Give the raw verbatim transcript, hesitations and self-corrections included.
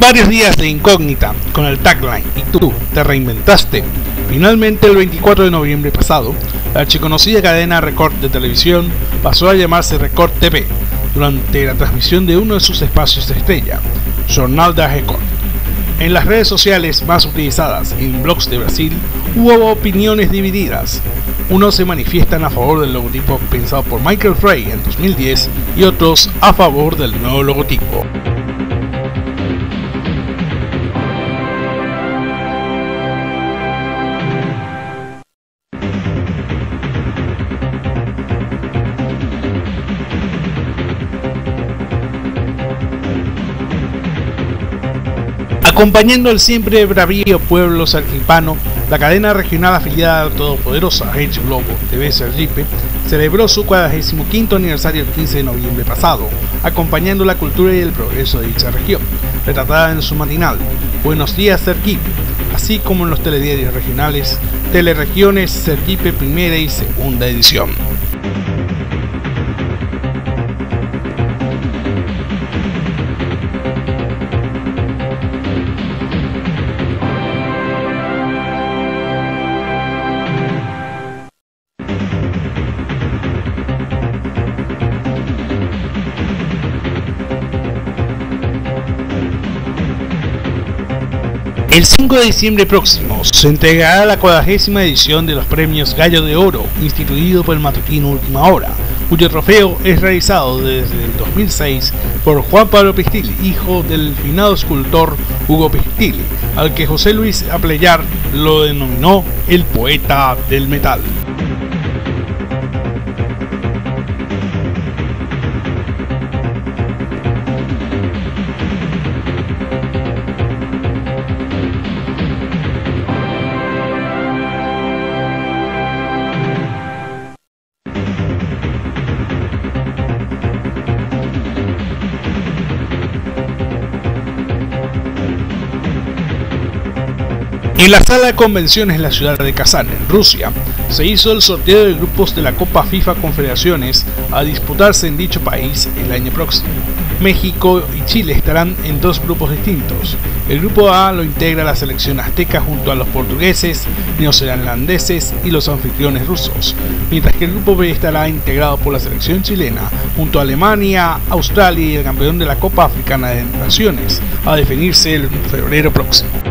varios días de incógnita con el tagline "¿Y tú te reinventaste?", finalmente el veinticuatro de noviembre pasado, la archiconocida cadena Record de televisión pasó a llamarse Record T V durante la transmisión de uno de sus espacios de estrella, Jornal da Record. En las redes sociales más utilizadas y en blogs de Brasil hubo opiniones divididas. Unos se manifiestan a favor del logotipo pensado por Michael Frey en dos mil diez y otros a favor del nuevo logotipo. Acompañando al siempre bravío pueblo sergipano, la cadena regional afiliada a la todopoderosa Rede Globo T V Sergipe celebró su cuadragésimo quinto aniversario el quince de noviembre pasado, acompañando la cultura y el progreso de dicha región, retratada en su matinal Buenos Días Sergipe, así como en los telediarios regionales Teleregiones Sergipe primera y segunda edición. El cinco de diciembre próximo se entregará la cuadragésima edición de los premios Gallo de Oro, instituido por el matutino Última Hora, cuyo trofeo es realizado desde el dos mil seis por Juan Pablo Pistilli, hijo del finado escultor Hugo Pistilli, al que José Luis Appleyard lo denominó el poeta del metal. En la sala de convenciones de la ciudad de Kazán, en Rusia, se hizo el sorteo de grupos de la Copa FIFA Confederaciones a disputarse en dicho país el año próximo. México y Chile estarán en dos grupos distintos. El grupo A lo integra la selección azteca junto a los portugueses, neozelandeses y los anfitriones rusos, mientras que el grupo B estará integrado por la selección chilena junto a Alemania, Australia y el campeón de la Copa Africana de Naciones, a definirse el febrero próximo.